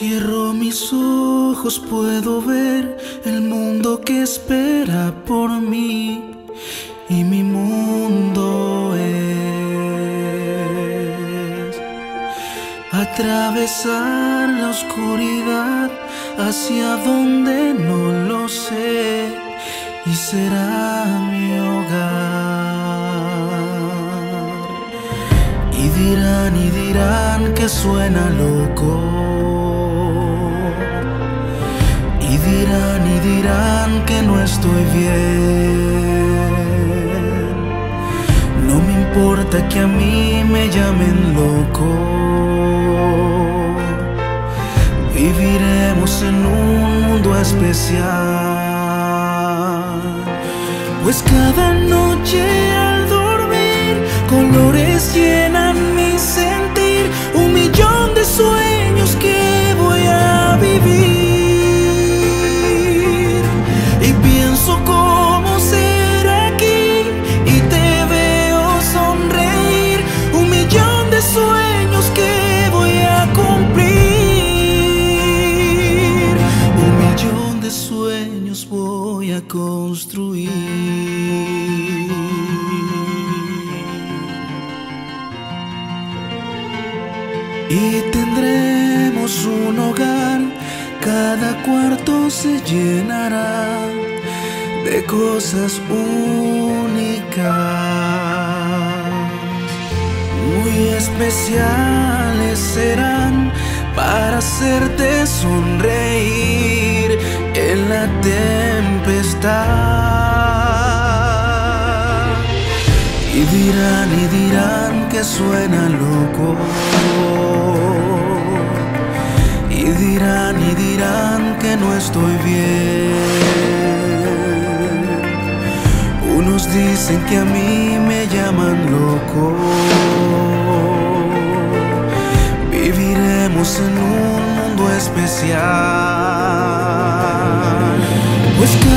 Cierro mis ojos, puedo ver el mundo que espera por mí, y mi mundo es atravesar la oscuridad hacia donde no lo sé, y será mi hogar. Y dirán que suena loco, y dirán que no estoy bien. No me importa que a mí me llamen loco, viviremos en un mundo especial. Pues cada noche al dormir, colores llenan mi sentir, 1.000.000 de sueños que voy a vivir. Y pienso cómo ser aquí, y te veo sonreír, 1.000.000 de sueños que voy a cumplir, 1.000.000 de sueños voy a construir. Y tendremos un hogar, cada cuarto se llenará de cosas únicas, muy especiales serán para hacerte sonreír en la tempestad. Y dirán que suena loco, y dirán que no estoy bien. Unos dicen que a mí me llaman loco, viviremos en un mundo especial. Pues